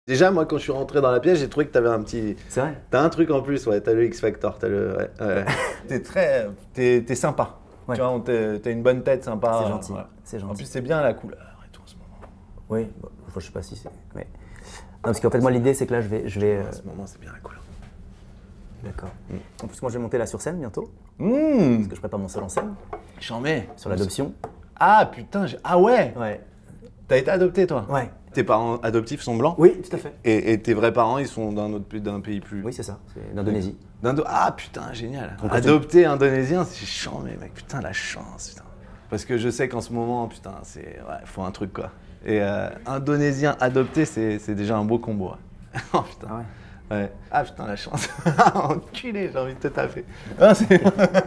Déjà, moi, quand je suis rentré dans la pièce, j'ai trouvé que t'avais un petit... C'est vrai? T'as un truc en plus, ouais, t'as le X-Factor, t'as le... Ouais. T'es sympa. Ouais. Tu vois, t'as une bonne tête, sympa. C'est gentil. Voilà. C'est gentil. En plus, c'est bien la couleur et tout en ce moment. Oui, bon, je sais pas si c'est. Mais... Non, parce qu'en fait, moi, l'idée, c'est que là, je vais. En ce moment, c'est bien la couleur. D'accord. En plus, moi, je vais monter là sur scène bientôt. Parce que je prépare mon seul en scène. J'en mets. Sur l'adoption. Ah putain, ah ouais. Ouais. T'as été adopté, toi? Ouais. Tes parents adoptifs sont blancs? Oui, tout à fait. Et tes vrais parents, ils sont d'un pays plus... Oui, c'est ça. C'est d'Indonésie. Ah putain, génial. Donc, Adopté indonésien, c'est chiant, mais mec, putain, la chance, putain. Parce que je sais qu'en ce moment, putain, c'est... Ouais, faut un truc, quoi. Et indonésien adopté, c'est déjà un beau combo. Oh putain. Ah ouais. Ouais. Ah putain, la chance. Enculé, j'ai envie de te taper. Ah, c'est...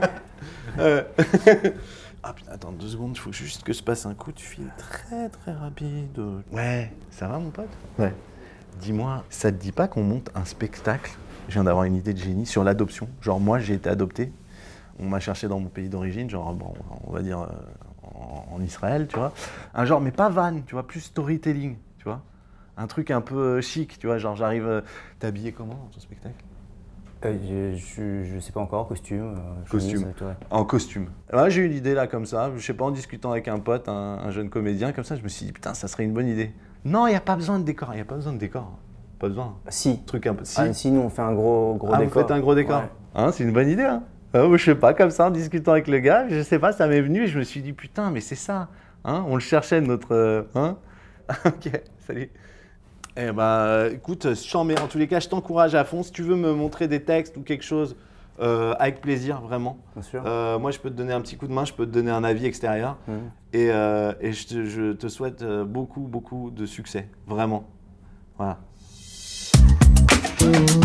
Ah putain, attends 2 secondes, il faut juste que se passe un coup de fil très très rapide. Ouais, ça va mon pote? Ouais. Dis-moi, ça te dit pas qu'on monte un spectacle? Je viens d'avoir une idée de génie sur l'adoption. Genre moi j'ai été adopté, on m'a cherché dans mon pays d'origine, genre bon, on va dire en Israël, tu vois. Un genre, mais pas van, tu vois, plus storytelling, tu vois. Un truc un peu chic, tu vois, genre j'arrive, t'es habillé comment dans ton spectacle? Je sais pas encore, costume. Costume. Chemise, ouais. En costume. Ouais, j'ai eu une idée là comme ça, je sais pas, en discutant avec un pote, un jeune comédien, comme ça, je me suis dit putain, ça serait une bonne idée. Non, il n'y a pas besoin de décor, il n'y a pas besoin de décor. Pas besoin. Si. Truc un peu. Si. Si, nous on fait un gros décor. Vous faites un gros décor. Ouais. Hein, c'est une bonne idée, hein. Je sais pas, comme ça, en discutant avec le gars, je sais pas, ça m'est venu et je me suis dit putain, mais c'est ça. Hein, on le cherchait, notre. Hein. Ok, salut. Eh ben, écoute, mais en tous les cas, je t'encourage à fond. Si tu veux me montrer des textes ou quelque chose, avec plaisir, vraiment. Bien sûr. Moi, je peux te donner un petit coup de main, je peux te donner un avis extérieur. Et je te souhaite beaucoup, beaucoup de succès, vraiment. Voilà.